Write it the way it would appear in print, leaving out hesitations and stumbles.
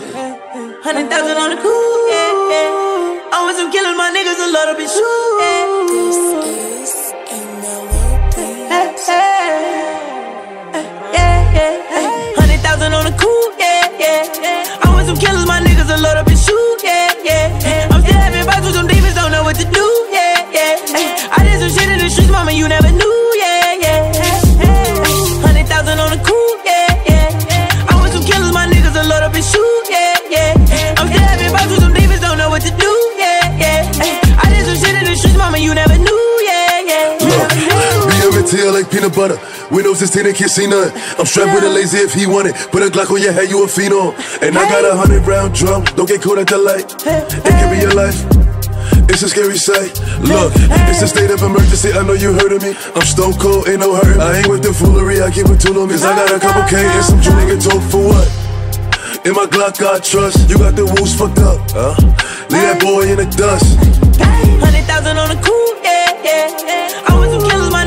100,000 on the cool, I want some killers, my niggas a little bit shoot. This is a melody. 100,000 on the cool, I want some killers, my niggas a little bit shoot, I'm still having fights with some demons, don't know what to do, I did some shit in the streets, mama, you never knew, 100,000 on the cool, I want some killers, my niggas a little bit shoot, I'm still having fights with some demons, don't know what to do, I did some shit in the streets, mama, you never knew, BMTL like peanut butter. Windows is tinted, can't see nothing. I'm strapped with a lazy if he want it. Put a Glock on your head, you a phenom. And I got 100-round drum. Don't get caught at the light. It can be your life. It's a scary sight. Look, it's a state of emergency. I know you heard of me. I'm stone cold, ain't no hurt. I ain't with the foolery. I keep it tune on me. Cause I got a couple K and some Jew nigga talk for what? In my Glock, I trust. You got the woos fucked up. Leave that boy in the dust. 100,000 on the cool, I want some killers, my